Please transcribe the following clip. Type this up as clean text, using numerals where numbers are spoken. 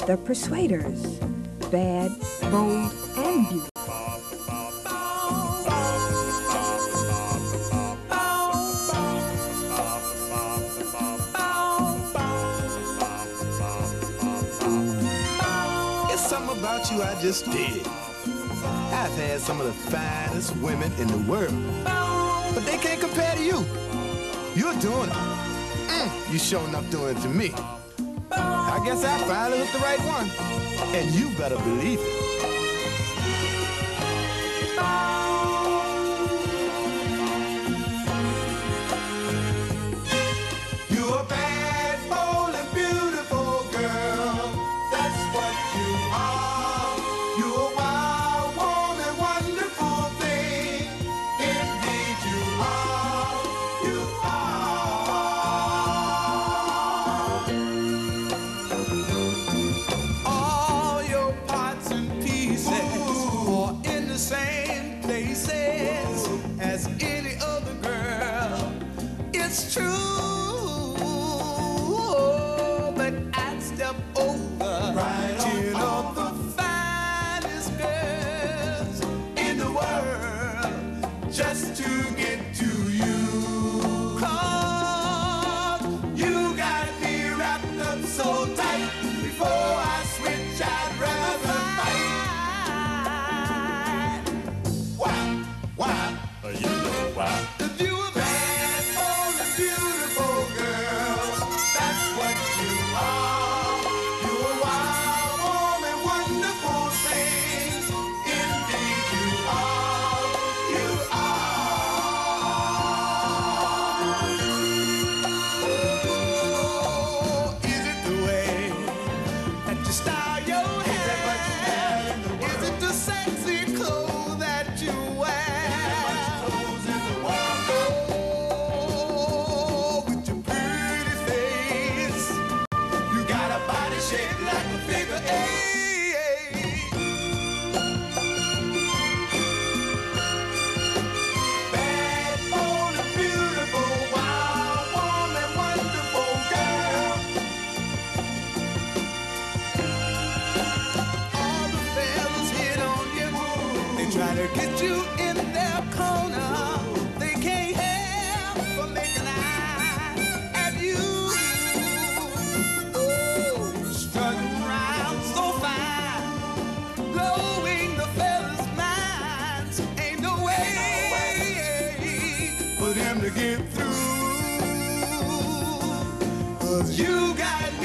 The Persuaders, bad, bold, and beautiful. It's something about you I just did. I've had some of the finest women in the world, but they can't compare to you. You're doing it. You showing up doing it to me. I guess I finally hooked the right one, and you better believe it. You're a bad, bold, and beautiful girl. That's what you are. You're a wild, warm, and wonderful thing. Indeed, you are. You are. All your parts and pieces are in the same places as any other girl. It's true. But I'd step over right 10 of the finest girls in the world just to get to you. 'Cause you got me wrapped up so tight. Before I switch, I'd rather fight. Why? Why? You know why. 'Cause you a bad, bold, and beautiful girl. That's what you are. You're a wild, warm, and wonderful thing. Indeed, you are. You are. Oh, is it the way that you style your hair? Is it the sexy clothes that you wear? Oh, with your pretty face, you got a body shaped like a figure eight. Bad, bold, and beautiful, wild, warm, and wonderful girl. All the fellas hit on you. They try to get you in their corner. They can't help but make an eye at you. Oh, strutting around so fine, blowing the fellas' minds. Ain't no way for them to get through. 'Cause you got